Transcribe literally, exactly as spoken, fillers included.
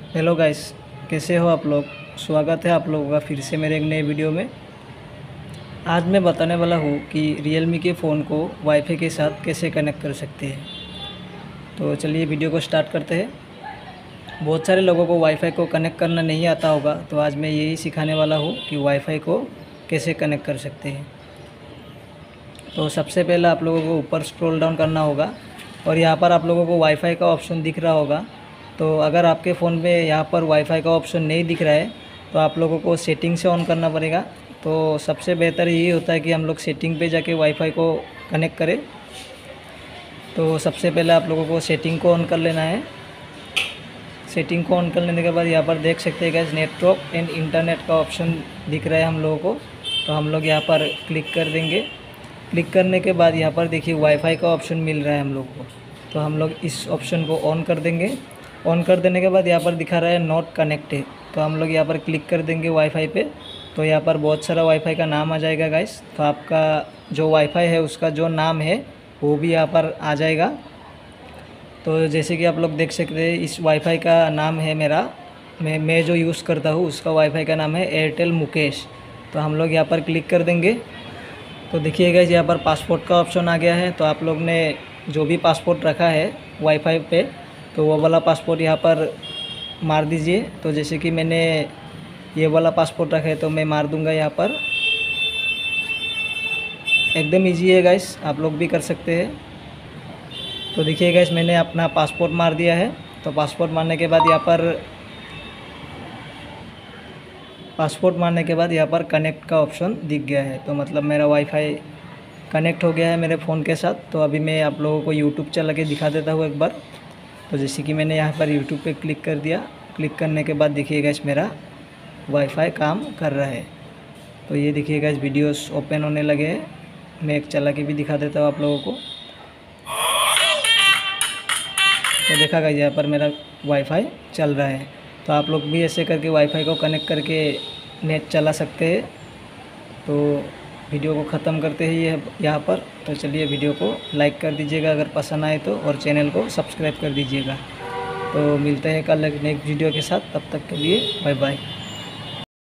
Hello guys, कैसे हो आप लोग। स्वागत है आप लोगों का फिर से मेरे एक नए वीडियो में। आज मैं बताने वाला हूँ कि रियलमी के फ़ोन को वाईफाई के साथ कैसे कनेक्ट कर सकते हैं। तो चलिए वीडियो को स्टार्ट करते हैं। बहुत सारे लोगों को वाईफाई को कनेक्ट करना नहीं आता होगा, तो आज मैं यही सिखाने वाला हूँ कि वाईफाई को कैसे कनेक्ट कर सकते हैं। तो सबसे पहले आप लोगों को ऊपर स्क्रॉल डाउन करना होगा और यहाँ पर आप लोगों को वाईफाई का ऑप्शन दिख रहा होगा। तो अगर आपके फ़ोन में यहाँ पर वाईफाई का ऑप्शन नहीं दिख रहा है तो आप लोगों को सेटिंग से ऑन करना पड़ेगा। तो सबसे बेहतर यही होता है कि हम लोग सेटिंग पे जाके वाईफाई को कनेक्ट करें। तो सबसे पहले आप लोगों को सेटिंग को ऑन कर लेना है। सेटिंग को ऑन कर लेने के बाद यहाँ पर देख सकते हैं गाइस, नेटवर्क एंड इंटरनेट का ऑप्शन दिख रहा है हम लोगों को। तो हम लोग यहाँ पर क्लिक कर देंगे। क्लिक करने के बाद यहाँ पर देखिए वाईफाई का ऑप्शन मिल रहा है हम लोग को। तो हम लोग इस ऑप्शन को ऑन कर देंगे। ऑन कर देने के बाद यहाँ पर दिखा रहा है नॉट कनेक्टेड, तो हम लोग यहाँ पर क्लिक कर देंगे वाईफाई पे। तो यहाँ पर बहुत सारा वाईफाई का नाम आ जाएगा गाइस। तो आपका जो वाईफाई है उसका जो नाम है वो भी यहाँ पर आ जाएगा। तो जैसे कि आप लोग देख सकते हैं, इस वाईफाई का नाम है मेरा मैं मैं जो यूज़ करता हूँ उसका वाईफाई का नाम है एयरटेल मुकेश। तो हम लोग यहाँ पर क्लिक कर देंगे। तो देखिए गाइस, यहाँ पर पासपोर्ट का ऑप्शन आ गया है। तो आप लोग ने जो भी पासपोर्ट रखा है वाईफाई पे, तो वो वाला पासपोर्ट यहाँ पर मार दीजिए। तो जैसे कि मैंने ये वाला पासपोर्ट रखा है तो मैं मार दूंगा यहाँ पर। एकदम इजी है गाइस, आप लोग भी कर सकते हैं। तो देखिए गाइस, मैंने अपना पासपोर्ट मार दिया है। तो पासपोर्ट मारने के बाद यहाँ पर पासपोर्ट मारने के बाद यहाँ पर कनेक्ट का ऑप्शन दिख गया है। तो मतलब मेरा वाईफाई कनेक्ट हो गया है मेरे फ़ोन के साथ। तो अभी मैं आप लोगों को यूट्यूब चला के दिखा देता हूँ एक बार। तो जैसे कि मैंने यहाँ पर यूट्यूब पे क्लिक कर दिया। क्लिक करने के बाद देखिएगा इस मेरा वाईफाई काम कर रहा है। तो ये देखिएगा इस वीडियोस ओपन होने लगे हैं। मैं एक चला के भी दिखा देता हूँ आप लोगों को। तो देखा गाइस, यहाँ पर मेरा वाईफाई चल रहा है। तो आप लोग भी ऐसे करके वाईफाई को कनेक्ट करके नेट चला सकते हैं। तो वीडियो को ख़त्म करते ही है यहाँ पर। तो चलिए वीडियो को लाइक कर दीजिएगा अगर पसंद आए तो, और चैनल को सब्सक्राइब कर दीजिएगा। तो मिलते हैं कल एक नेक्स्ट वीडियो के साथ, तब तक के लिए बाय बाय।